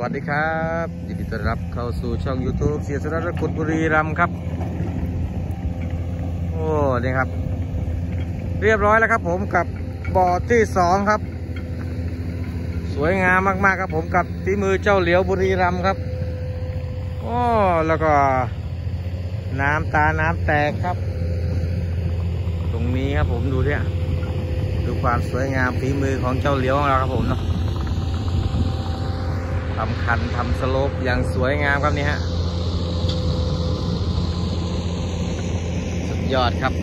วัสดีครับยินดีต้อนรับเข้าสู่ช่อง YouTube เสียสระกุลบุรีรัมย์ครับโอ้นี่ครับเรียบร้อยแล้วครับผมกับบ่อที่2ครับสวยงามมากๆครับผมกับฝีมือเจ้าเหลียวบุรีรัมย์ครับโอ้แล้วก็น้ำแตกครับตรงนี้ครับผมดูเนี่ยดูความสวยงามฝีมือของเจ้าเหลียวของเราครับผมเนาะทำคันทำสโลปอย่างสวยงามครับนี่ฮะสุดยอดครับ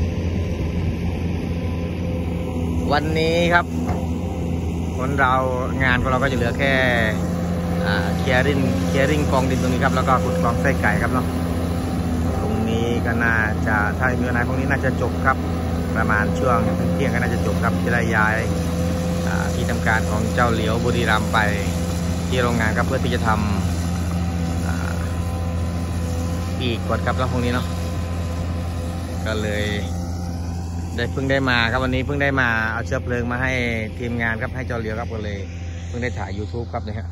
วันนี้ครับคนเรางานของเราก็จะเหลือแค่เคลียริ่งกองดินตรงนี้ครับแล้วก็ขุดกองไส้ไก่ครับเนาะตรงนี้ก็น่าจะถ้ามีงานพวกนี้น่าจะจบครับประมาณช่วงเที่ยงก็น่าจะจบครับจะได้ย้ายที่ทำการของเจ้าเหลียวบุรีรัมย์ไปที่โรงงานครับเพื่อที่จะทำอีกกดครับแล้วพวกนี้เนาะก็เลยเพิ่งได้มาครับวันนี้เพิ่งได้มาเอาเชื้อเพลิงมาให้ทีมงานครับให้เจ้าเหลียวครับก็เลยเพิ่งได้ถ่าย YouTube ครับเนี่ยฮะ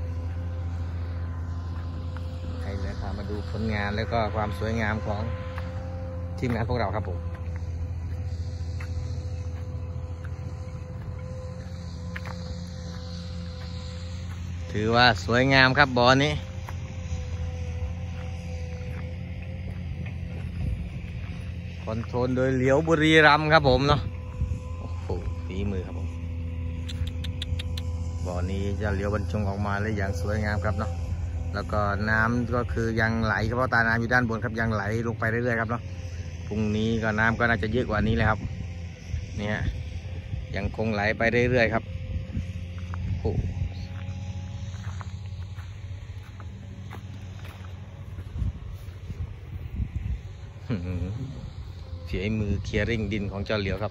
ให้เลยพามาดูผลงานแล้วก็ความสวยงามของทีมงานพวกเราครับผมถือว่าสวยงามครับบ่อนี้คอนโทรลโดยเหลียวบุรีรัมย์ครับผมเนาะโอ้โหฝีมือครับผมบ่อนี้จะเหลียวบรรจงออกมาเลยอย่างสวยงามครับเนาะแล้วก็น้ำก็คือยังไหลเพราะตาน้ำอยู่ด้านบนครับยังไหลลงไปเรื่อยๆครับเนาะพรุ่งนี้ก็น้ำก็น่าจะเยอะกว่านี้เลยครับเนี่ยยังคงไหลไปเรื่อยๆครับโอ้ฝีมือเคลียริ่งดินของเจ้าเหลียวครับ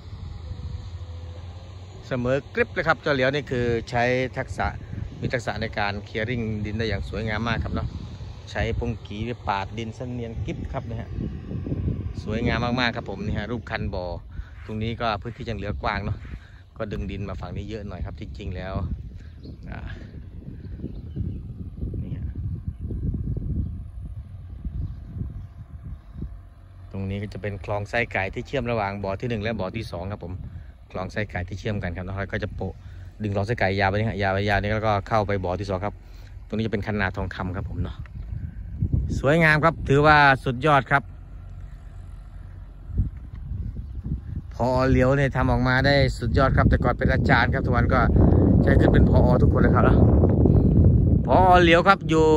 เสมอกริบเลยครับเจ้าเหลียวนี่คือใช้มีทักษะในการเคลียริ่งดินได้อย่างสวยงามมากครับเนาะใช้ปงกีปาดดินเสนียนกริบครับนะฮะสวยงามมากๆครับผมนี่ฮะรูปคันบ่อตรงนี้ก็พื้นที่ยังเหลือกว้างเนาะก็ดึงดินมาฝั่งนี้เยอะหน่อยครับที่จริงแล้วตรงนี้ก็จะเป็นคลองไส้ไก่ที่เชื่อมระหว่างบ่อที่1และบ่อที่2ครับผมคลองไส้ไก่ที่เชื่อมกันครับแล้วก็จะโปะดึงคลองไส้ไก่ยาวไปนี่ฮะยาวนี่แล้วก็เข้าไปบ่อที่2ครับตรงนี้จะเป็นคันนาทองคำครับผมเนาะสวยงามครับถือว่าสุดยอดครับพอเหลียวเนี่ยทำออกมาได้สุดยอดครับแต่ก่อนเป็นอาจารย์ครับทุกวันก็ใช้ขึ้นเป็นพอทุกคนเลยครับแล้วพอเหลียวครับอยู่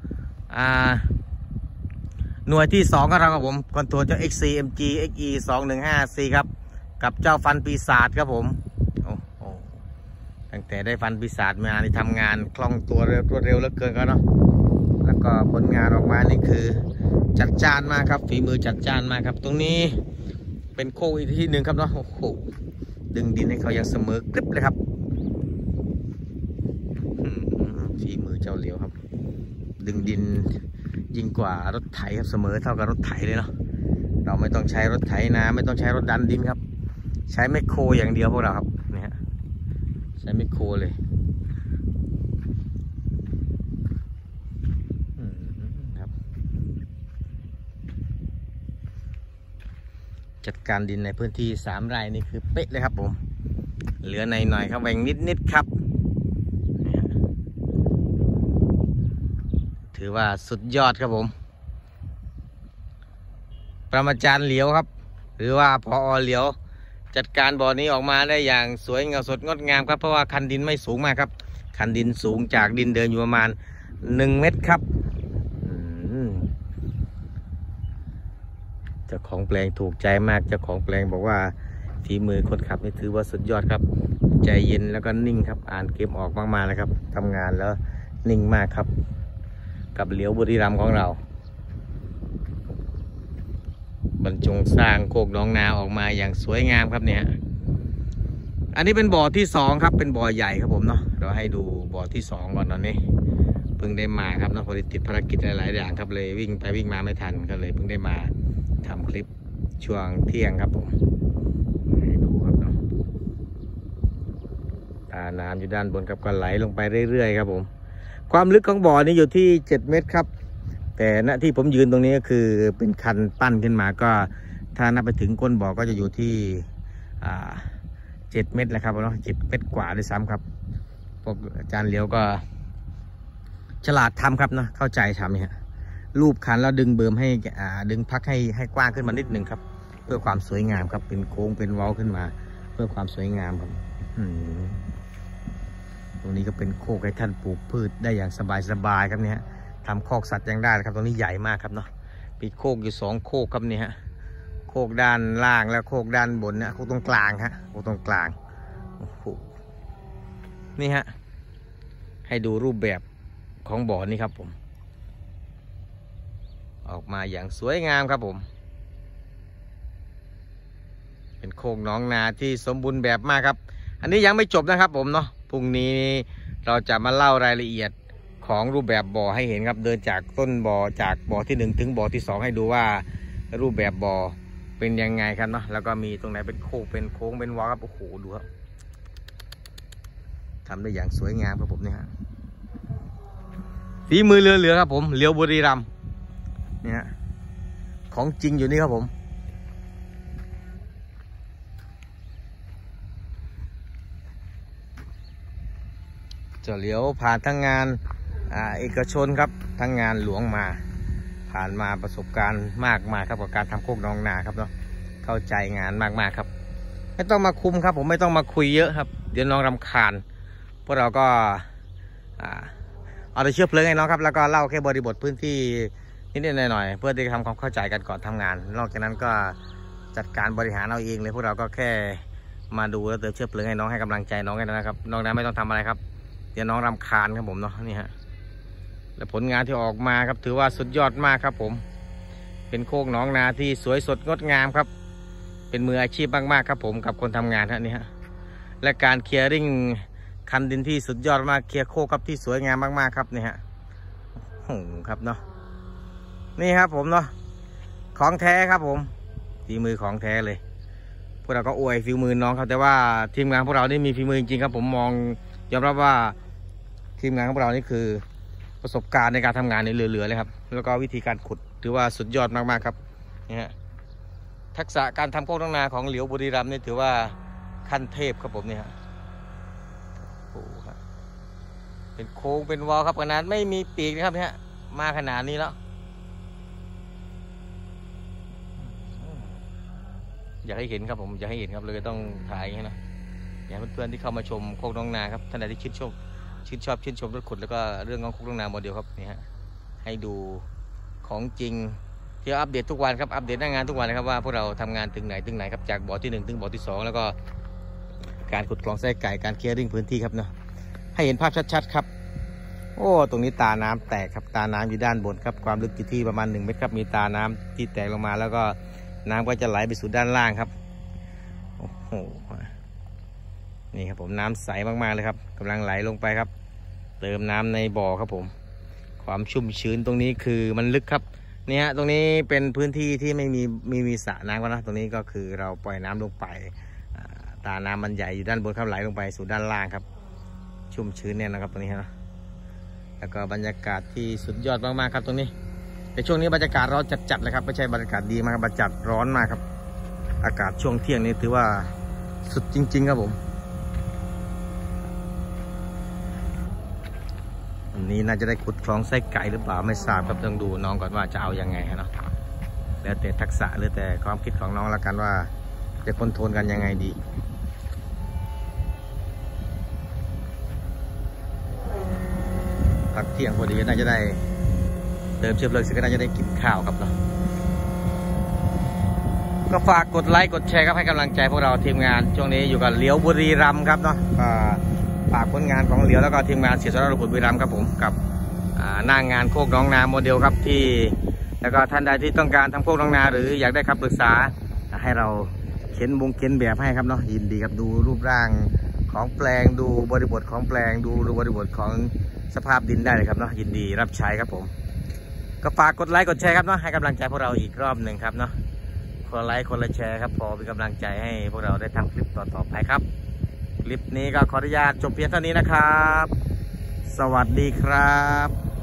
หน่วยที่2ก็ครับผมคอนโทรลเจ้า XCMG XE 215C ครับกับเจ้าฟันปีศาจครับผมโอ้โหตั้งแต่ได้ฟันปีศาจมานี่ทำงานคล่องตัวรวดเร็วเหลือเกินครับเนาะแล้วก็ผลงานออกมานี่คือจัดจ้านมากครับฝีมือจัดจ้านมากครับตรงนี้เป็นโค้งอีกที่หนึ่งครับเนาะโอ้โหดึงดินให้เขายังเสมอกริบเลยครับฝีมือเจ้าเหลียวครับดึงดินยิ่งกว่ารถไถครับเสมอเท่ากับรถไถเลยเนาะเราไม่ต้องใช้รถไถนะไม่ต้องใช้รถดันดินครับใช้แมคโครอย่างเดียวพวกเราครับนี่ฮะใช้แมคโครเลยครับจัดการดินในพื้นที่3 ไร่นี่คือเป๊ะเลยครับผมเหลือในหน่อยครับแหว่งนิดครับถือว่าสุดยอดครับผมประมาจารย์เหลียวครับหรือว่าพอเหลียวจัดการบ่อนี้ออกมาได้อย่างสวยงามสดงดงามครับเพราะว่าคันดินไม่สูงมากครับคันดินสูงจากดินเดินอยู่ประมาณ1 เมตรครับเจ้าของแปลงถูกใจมากเจ้าของแปลงบอกว่าฝีมือคนขับนี่ถือว่าสุดยอดครับใจเย็นแล้วก็นิ่งครับอ่านเกมออกมากๆเลยครับทำงานแล้วนิ่งมากครับกับเหลียวบุรีรัมย์ของเราบรรจงสร้างโคกหนองนาออกมาอย่างสวยงามครับเนี่ยอันนี้เป็นบ่อที่2ครับเป็นบ่อใหญ่ครับผมเนาะเราให้ดูบ่อที่2ก่อนตอนนี้เพิ่งได้มาครับเนาะพอดีติดภารกิจหลายๆอย่างครับเลยวิ่งไปวิ่งมาไม่ทันก็เลยเพิ่งได้มาทำคลิปช่วงเที่ยงครับผมให้ดูครับเนาะน้ำอยู่ด้านบนครับก็ไหลลงไปเรื่อยๆครับผมความลึกของบ่อนี้อยู่ที่7 เมตรครับแต่ณที่ผมยืนตรงนี้ก็คือเป็นคันปั้นขึ้นมาก็ถ้านับไปถึงก้นบ่อก็จะอยู่ที่7 เมตรแหละครับเนาะ7 เมตรกว่าด้วยซ้ำครับพวกอาจารย์เหลียวก็ฉลาดทำครับเนาะเข้าใจทำเนี่ยรูปคันแล้วดึงเบิ่มให้ดึงพักให้กว้างขึ้นมานิดนึงครับเพื่อความสวยงามครับเป็นโค้งเป็นเว้าขึ้นมาเพื่อความสวยงามครับตรงนี้ก็เป็นโคกให้ท่านปลูกพืชได้อย่างสบายๆครับเนี่ยทำคอกสัตว์ยังได้ครับตรงนี้ใหญ่มากครับเนาะปีโคกอยู่2 โคกครับเนี่ยฮะโคกด้านล่างแล้วโคกด้านบนเนี่ยโคกตรงกลางฮะโคกตรงกลางโอ้โหนี่ฮะให้ดูรูปแบบของบ่อนี้ครับผมออกมาอย่างสวยงามครับผมเป็นโคกหนองนาที่สมบูรณ์แบบมากครับอันนี้ยังไม่จบนะครับผมเนาะพรุ่งนี้เราจะมาเล่ารายละเอียดของรูปแบบบ่อให้เห็นครับเดินจากต้นบ่อจากบ่อที่1ถึงบ่อที่2ให้ดูว่ารูปแบบบ่อเป็นยังไงครับเนาะแล้วก็มีตรงไหนเป็นโคกเป็นโค้งเป็นวอลครับโอ้โหดูครับทำได้อย่างสวยงามครับผมเนี่ยฮะฝีมือเหลือครับผมเหลียวบุรีรัมย์เนี่ยฮะของจริงอยู่นี่ครับผมจะเหลียวผ่านทั้งงานเอกชนครับทั้งงานหลวงมาผ่านมาประสบการณ์มากมายครับกับการทำโคกหนองนาครับเนาะเข้าใจงานมากๆครับไม่ต้องมาคุมครับผมไม่ต้องมาคุยเยอะครับเดี๋ยวน้องรำคาญพวกเราก็เอาแต่เชื้อเพลิงให้น้องครับแล้วก็เล่าแค่บริบทพื้นที่นิดๆหน่อยๆเพื่อที่จะทำความเข้าใจกันก่อนทำงานนอกจากนั้นก็จัดการบริหารเอาเองเลยพวกเราก็แค่มาดูแล้วเติมเชื้อเพลิงให้น้องให้กำลังใจน้องกันนะครับน้องนั้นไม่ต้องทำอะไรครับเดี๋ยวน้องรำคาญครับผมเนาะนี่ฮะและผลงานที่ออกมาครับถือว่าสุดยอดมากครับผมเป็นโคกหนองนาที่สวยสดงดงามครับเป็นมืออาชีพมากๆครับผมกับคนทำงานฮะนี่ฮะและการเคลียร์ริ่งคันดินที่สุดยอดมากเคลียร์โคกครับที่สวยงามมากๆครับนี่ฮะโอ้โหครับเนาะนี่ครับผมเนาะของแท้ครับผมฝีมือของแท้เลยพวกเราก็อวยฝีมือน้องครับแต่ว่าทีมงานพวกเรานี่มีฝีมือจริงๆครับผมมองยอมรับว่าทีมงานของพวกเรานี่คือประสบการณ์ในการทำงานในเหลือๆเลยครับแล้วก็วิธีการขุดถือว่าสุดยอดมากๆครับนี่ฮะทักษะการทำโคกหนองนาของเหลียวบุรีรัมย์นี่ถือว่าขั้นเทพครับผมนี่ฮะโอ้ครับเป็นโค้งเป็นวอลครับขนาดไม่มีปีกนะครับเนี่ยมาขนาดนี้แล้วอยากให้เห็นครับผมอยากให้เห็นครับเลยต้องถ่ายอย่างนี้นะอยากเพื่อนๆที่เข้ามาชมโคกหนองนาครับท่านใดที่ชื่นชอบรถขุดแล้วก็เรื่องของโคกหนองนาโมเดลครับนี่ฮะให้ดูของจริงที่อัปเดตทุกวันครับอัปเดตหน้างานทุกวันนะครับว่าพวกเราทำงานถึงไหนครับจากบ่อที่1ถึงบ่อที่2แล้วก็การขุดคลองไส้ไก่การเคลียร์ริ่งพื้นที่ครับเนาะให้เห็นภาพชัดๆครับโอ้ตรงนี้ตาน้ำแตกครับตาน้ำอยู่ด้านบนครับความลึกอยู่ที่ประมาณ1 เมตรครับมีตาน้ำที่แตกลงมาแล้วก็น้ำก็จะไหลไปสู่ด้านล่างครับโอ้โหนี่ครับผมน้ำใสมากๆเลยครับกำลังไหลลงไปครับเติมน้ำในบ่อครับผมความชุ่มชื้นตรงนี้คือมันลึกครับนี่ฮะตรงนี้เป็นพื้นที่ที่ไม่มีสระน้ำนะตรงนี้ก็คือเราปล่อยน้ำลงไปตาน้ำมันใหญ่อยู่ด้านบนครับไหลลงไปสู่ด้านล่างครับชุ่มชื้นเนี่ยนะครับตรงนี้นะแล้วก็บรรยากาศที่สุดยอดมากๆครับตรงนี้แต่ช่วงนี้บรรยากาศร้อนจัดๆเลยครับไม่ใช่บรรยากาศดีมากครับบรรยากาศร้อนมากครับอากาศช่วงเที่ยงนี้ถือว่าสุดจริงๆครับผมวันนี้น่าจะได้ขุดคลองไส้ไก่หรือเปล่าไม่ทราบครับต้องดูน้องก่อนว่าจะเอายังไงเนาะแล้วแต่ทักษะหรือแต่ความคิดของน้องละกันว่าจะคอนโทรลกันยังไงดีพักเที่ยงพอดีน่าจะได้เติมเชื้อเพลิงเสร็จก็น่าจะได้กินข้าวครับเนาะก็ฝากกดไลค์กดแชร์ครับให้กำลังใจพวกเราทีมงานช่วงนี้อยู่กับเหลียวบุรีรัมย์ครับเนาะฝากผลงานของเหลียวแล้วก็ทีมงานเสียสละบุรีรัมย์ครับผมกับหน้างานโคกหนองนาโมเดลครับที่แล้วก็ท่านใดที่ต้องการทำโคกหนองนาหรืออยากได้คำปรึกษาให้เราเขียนแบบให้ครับเนาะยินดีครับดูรูปร่างของแปลงดูบริบทของแปลงดูบริบทของสภาพดินได้เลยครับเนาะยินดีรับใช้ครับผมก็ฝากกดไลค์กดแชร์ครับเนาะให้กำลังใจพวกเราอีกรอบหนึ่งครับเนาะคนไลค์คนละแชร์ครับพอเป็นกำลังใจให้พวกเราได้ทำคลิปต่อไปครับคลิปนี้ก็ขออนุญาตจบเพียงเท่านี้นะครับสวัสดีครับ